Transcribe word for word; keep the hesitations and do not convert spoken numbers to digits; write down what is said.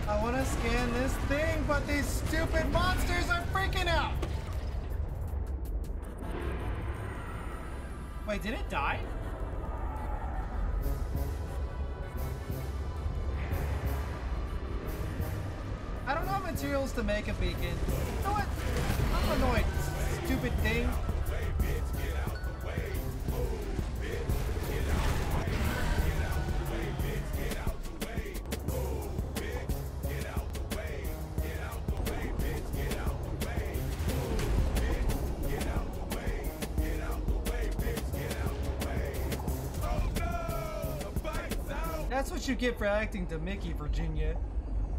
I want to scan this thing, but these stupid monsters are freaking out. Wait, did it die? I don't have materials to make a beacon. You know what? I'm annoyed. Stupid thing. That's what you get for acting to Mickey, Virginia.